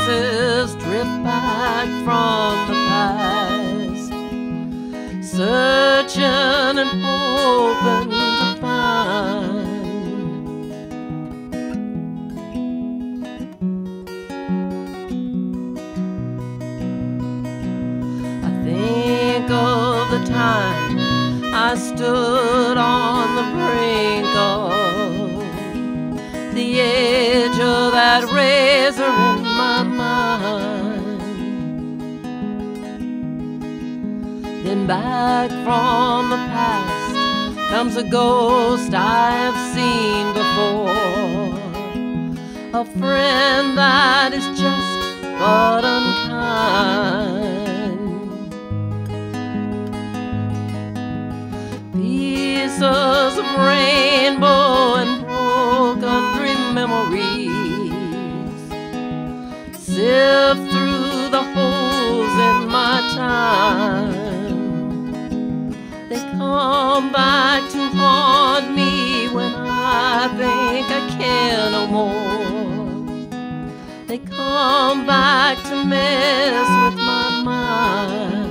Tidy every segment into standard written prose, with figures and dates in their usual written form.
faces drift back from the past, searching and hoping to find I think of the time I stood on the brink of the edge of that razor in my mind. Then back from the past comes a ghost I have seen before, a friend that is just but unkind. Pieces of rainbow and broken dream memories sift through the holes in my time. They come back to haunt me when I think I can no more. They come back to mess with my mind.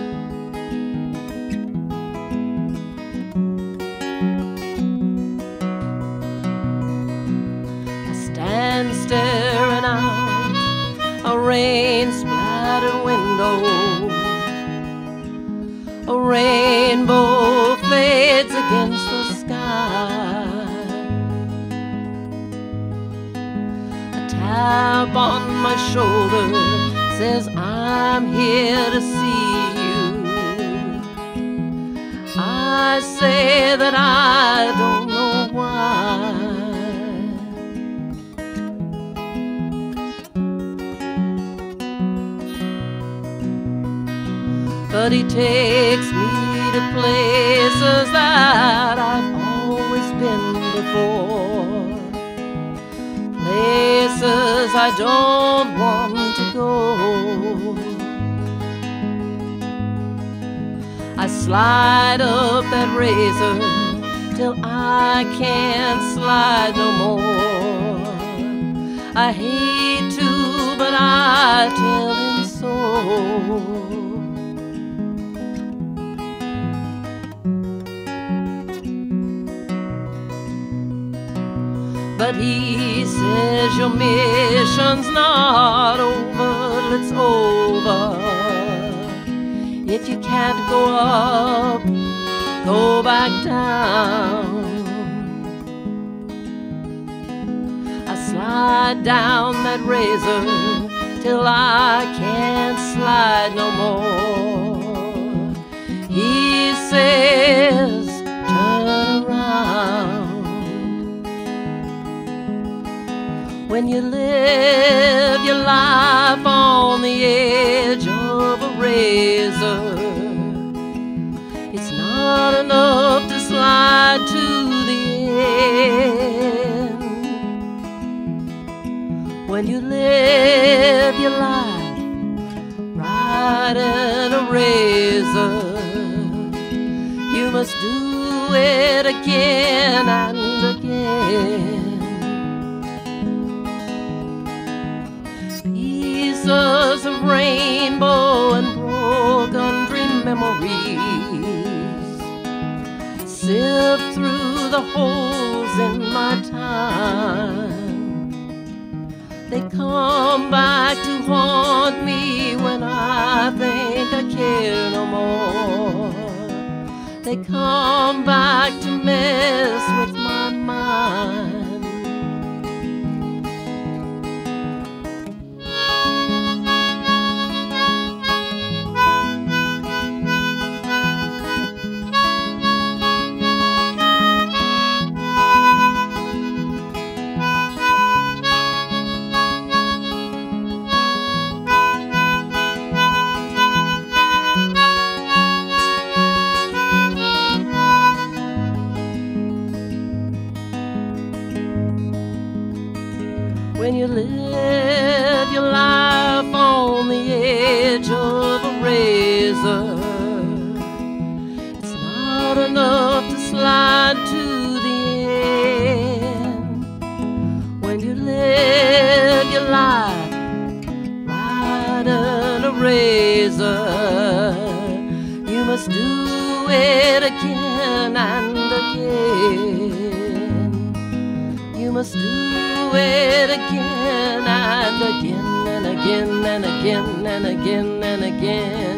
And staring out a rain-splattered window, a rainbow fades against the sky. A tap on my shoulder says I'm here to see you. I say that I don't know why, but he takes me to places that I've always been before, places I don't want to go. I slide up that razor till I can't slide no more. I hate to, but I tell him so. But he says your mission's not over till it's over. If you can't go up, go back down. I slide down that razor till I can't slide no more. He says, turn around. When you live your life on the edge of a razor, it's not enough to slide to the end. When you live your life riding a razor, you must do it again and again. Pieces of rainbow and broken dream memories sift through the holes in my time. They come back to haunt me when I think I care no more. They come back to mess with my mind. When you live your life on the edge of a razor, it's not enough to slide to the end. When you live your life razor. You must do it again and again. You must do it again and again and again and again and again and again.